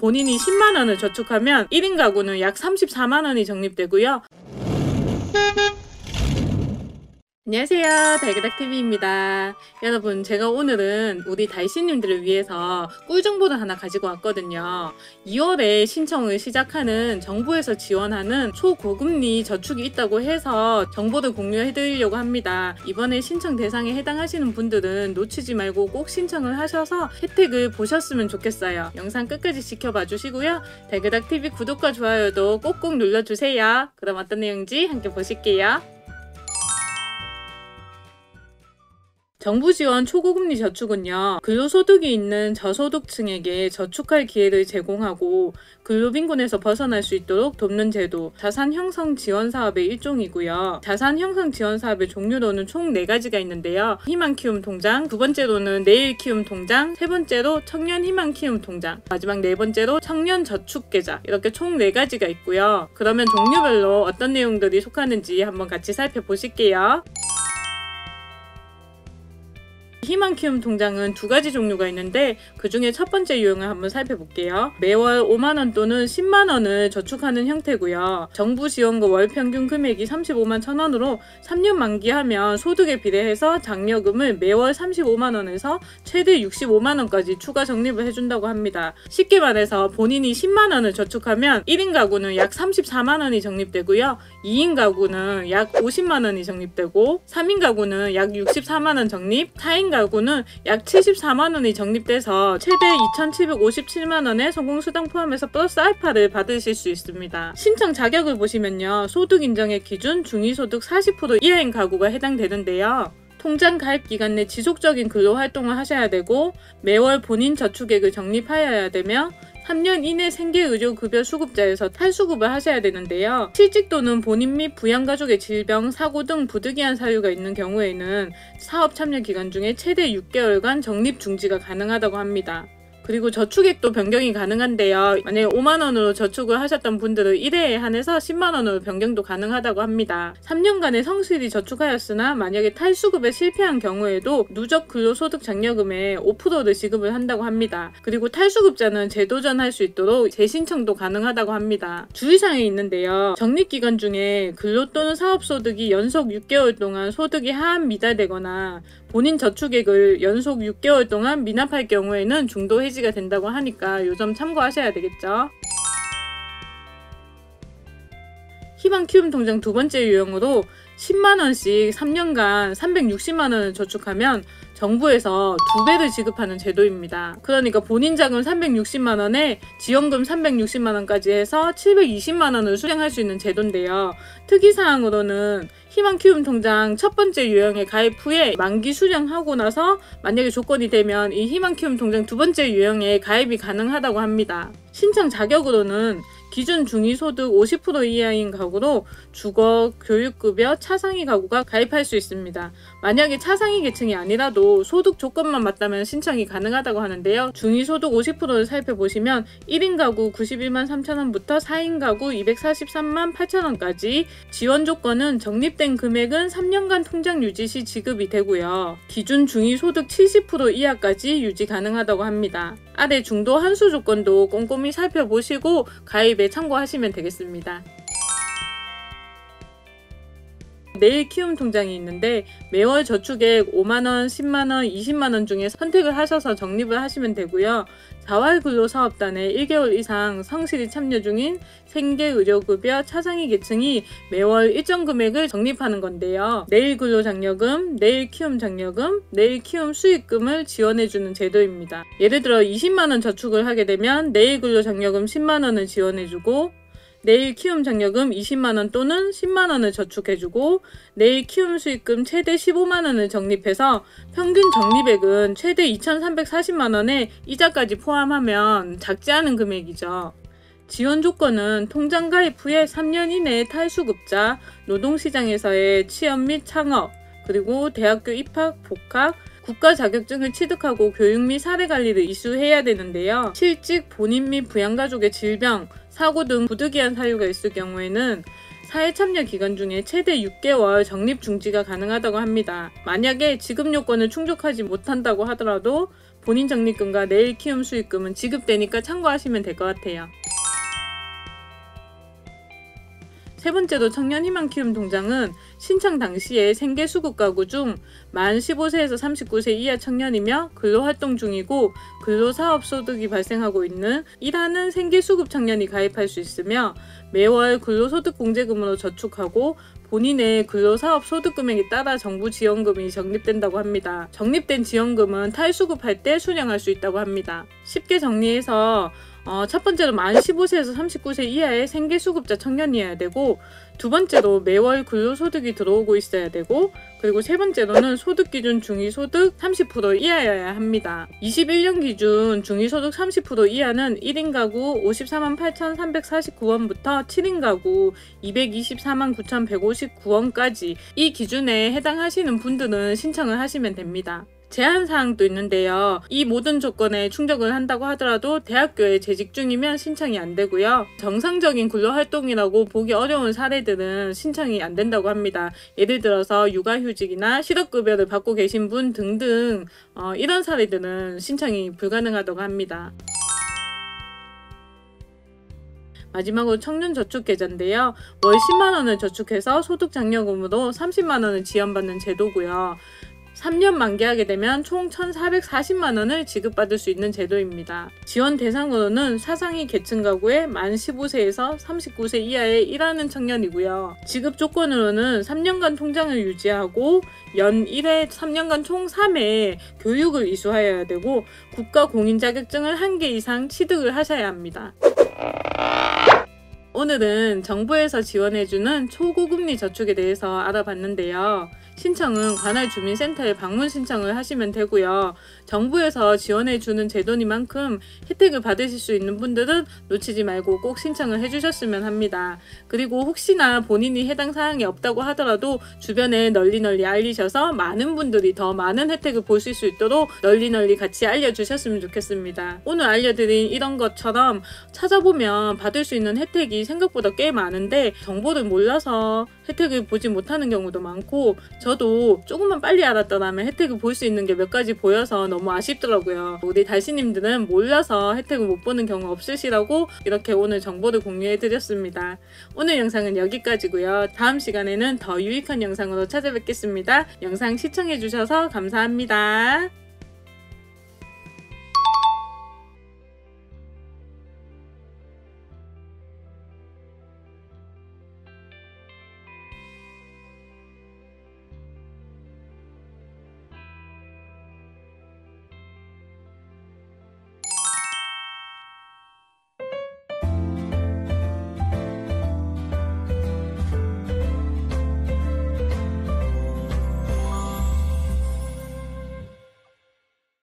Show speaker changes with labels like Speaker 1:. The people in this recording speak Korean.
Speaker 1: 본인이 10만원을 저축하면 1인 가구는 약 34만원이 적립되고요. 안녕하세요, 달그닥TV입니다. 여러분, 제가 오늘은 우리 달씨님들을 위해서 꿀 정보를 하나 가지고 왔거든요. 2월에 신청을 시작하는 정부에서 지원하는 초고금리 저축이 있다고 해서 정보를 공유해 드리려고 합니다. 이번에 신청 대상에 해당하시는 분들은 놓치지 말고 꼭 신청을 하셔서 혜택을 보셨으면 좋겠어요. 영상 끝까지 지켜봐 주시고요. 달그닥TV 구독과 좋아요도 꼭꼭 눌러주세요. 그럼 어떤 내용인지 함께 보실게요. 정부 지원 초고금리 저축은요, 근로소득이 있는 저소득층에게 저축할 기회를 제공하고 근로빈곤에서 벗어날 수 있도록 돕는 제도, 자산 형성 지원 사업의 일종이고요. 자산 형성 지원 사업의 종류로는 총 4가지가 있는데요. 희망 키움 통장, 두 번째로는 내일 키움 통장, 세 번째로 청년 희망 키움 통장, 마지막 네 번째로 청년 저축 계좌, 이렇게 총 4가지가 있고요. 그러면 종류별로 어떤 내용들이 속하는지 한번 같이 살펴보실게요. 희망 키움 통장은 2가지 종류가 있는데 그 중에 첫 번째 유형을 한번 살펴볼게요. 매월 5만원 또는 10만원을 저축하는 형태고요. 정부 지원금 월 평균 금액이 35만 1,000원으로 3년 만기하면 소득에 비례해서 장려금을 매월 35만원에서 최대 65만원까지 추가 적립을 해준다고 합니다. 쉽게 말해서 본인이 10만원을 저축하면 1인 가구는 약 34만원이 적립되고요. 2인 가구는 약 50만원이 적립되고 3인 가구는 약 64만원 적립, 4인 가구는 약 74만원이 적립돼서 최대 2,757만원의 성공수당 포함해서 플러스 알파를 받으실 수 있습니다. 신청 자격을 보시면요, 소득 인정의 기준 중위소득 40% 이하인 가구가 해당되는데요. 통장 가입 기간 내 지속적인 근로활동을 하셔야 되고 매월 본인 저축액을 적립하여야 되며 3년 이내 생계의료급여 수급자에서 탈수급을 하셔야 되는데요. 실직 또는 본인 및 부양가족의 질병, 사고 등 부득이한 사유가 있는 경우에는 사업 참여 기간 중에 최대 6개월간 적립 중지가 가능하다고 합니다. 그리고 저축액도 변경이 가능한데요. 만약에 5만원으로 저축을 하셨던 분들은 1회에 한해서 10만원으로 변경도 가능하다고 합니다. 3년간의 성실히 저축하였으나 만약에 탈수급에 실패한 경우에도 누적 근로소득 장려금의 5%를 지급을 한다고 합니다. 그리고 탈수급자는 재도전할 수 있도록 재신청도 가능하다고 합니다. 주의사항이 있는데요. 적립기간 중에 근로 또는 사업소득이 연속 6개월 동안 소득이 하한 미달되거나 본인 저축액을 연속 6개월 동안 미납할 경우에는 중도 해지가 된다고 하니까 이 점 참고하셔야 되겠죠. 희망 키움 통장 두 번째 유형으로 10만원씩 3년간 360만원을 저축하면 정부에서 2배를 지급하는 제도입니다. 그러니까 본인 자금 360만원에 지원금 360만원까지 해서 720만원을 수령할 수 있는 제도인데요. 특이사항으로는 희망 키움 통장 첫 번째 유형에 가입 후에 만기 수령하고 나서 만약에 조건이 되면 이 희망 키움 통장 두 번째 유형에 가입이 가능하다고 합니다. 신청 자격으로는 기준 중위소득 50% 이하인 가구로 주거, 교육급여, 차상위 가구가 가입할 수 있습니다. 만약에 차상위 계층이 아니라도 소득 조건만 맞다면 신청이 가능하다고 하는데요. 중위소득 50%를 살펴보시면 1인 가구 91만 3천원부터 4인 가구 243만 8천원까지 지원 조건은 적립된 금액은 3년간 통장 유지 시 지급이 되고요. 기준 중위소득 70% 이하까지 유지 가능하다고 합니다. 아래 중도 한수 조건도 꼼꼼히 살펴보시고 가입에 참고하시면 되겠습니다. 내일 키움 통장이 있는데 매월 저축액 5만원, 10만원, 20만원 중에 선택을 하셔서 적립을 하시면 되고요. 자활근로사업단에 1개월 이상 성실히 참여 중인 생계의료급여 차상위 계층이 매월 일정 금액을 적립하는 건데요. 내일 근로장려금, 내일 키움 장려금, 내일 키움 수익금을 지원해주는 제도입니다. 예를 들어 20만원 저축을 하게 되면 내일 근로장려금 10만원을 지원해주고 내일 키움 장려금 20만원 또는 10만원을 저축해주고 내일 키움 수익금 최대 15만원을 적립해서 평균 적립액은 최대 2,340만원에 이자까지 포함하면 작지 않은 금액이죠. 지원 조건은 통장 가입 후에 3년 이내에 탈수급자, 노동시장에서의 취업 및 창업, 그리고 대학교 입학, 복학, 국가 자격증을 취득하고 교육 및 사례관리를 이수해야 되는데요. 실직, 본인 및 부양가족의 질병, 사고 등 부득이한 사유가 있을 경우에는 사회 참여 기간 중에 최대 6개월 적립 중지가 가능하다고 합니다. 만약에 지급 요건을 충족하지 못한다고 하더라도 본인 적립금과 내일 키움 수익금은 지급되니까 참고하시면 될 것 같아요. 세 번째로 청년 희망 키움 통장은 신청 당시에 생계 수급 가구 중 만 15세에서 39세 이하 청년이며 근로활동 중이고 근로사업 소득이 발생하고 있는 일하는 생계 수급 청년이 가입할 수 있으며 매월 근로소득 공제금으로 저축하고 본인의 근로사업 소득 금액에 따라 정부 지원금이 적립된다고 합니다. 적립된 지원금은 탈수급할 때 수령할 수 있다고 합니다. 쉽게 정리해서 첫 번째로 만 15세에서 39세 이하의 생계수급자 청년이어야 되고, 두 번째로 매월 근로소득이 들어오고 있어야 되고, 그리고 세 번째로는 소득기준 중위소득 30% 이하여야 합니다. 21년 기준 중위소득 30% 이하는 1인 가구 54만 8,349원부터 7인 가구 224만 9,159원까지 이 기준에 해당하시는 분들은 신청을 하시면 됩니다. 제한사항도 있는데요. 이 모든 조건에 충족을 한다고 하더라도 대학교에 재직 중이면 신청이 안 되고요. 정상적인 근로활동이라고 보기 어려운 사례들은 신청이 안 된다고 합니다. 예를 들어서 육아휴직이나 실업급여를 받고 계신 분 등등 이런 사례들은 신청이 불가능하다고 합니다. 마지막으로 청년저축계좌인데요. 월 10만원을 저축해서 소득장려금으로 30만원을 지원받는 제도고요. 3년 만기하게 되면 총 1,440만원을 지급받을 수 있는 제도입니다. 지원 대상으로는 사상위 계층 가구의 만 15세에서 39세 이하의 일하는 청년이고요. 지급 조건으로는 3년간 통장을 유지하고 연 1회 3년간 총 3회 교육을 이수하여야 되고 국가 공인 자격증을 1개 이상 취득을 하셔야 합니다. 오늘은 정부에서 지원해주는 초고금리 저축에 대해서 알아봤는데요. 신청은 관할 주민센터에 방문 신청을 하시면 되고요. 정부에서 지원해주는 제도니만큼 혜택을 받으실 수 있는 분들은 놓치지 말고 꼭 신청을 해주셨으면 합니다. 그리고 혹시나 본인이 해당 사항이 없다고 하더라도 주변에 널리 알리셔서 많은 분들이 더 많은 혜택을 보실 수 있도록 널리 같이 알려주셨으면 좋겠습니다. 오늘 알려드린 이런 것처럼 찾아보면 받을 수 있는 혜택이 생각보다 꽤 많은데 정보를 몰라서 혜택을 보지 못하는 경우도 많고, 저도 조금만 빨리 알았더라면 혜택을 볼 수 있는 게 몇 가지 보여서 너무 아쉽더라고요. 우리 달씨님들은 몰라서 혜택을 못 보는 경우 없으시라고 이렇게 오늘 정보를 공유해 드렸습니다. 오늘 영상은 여기까지고요. 다음 시간에는 더 유익한 영상으로 찾아뵙겠습니다. 영상 시청해 주셔서 감사합니다.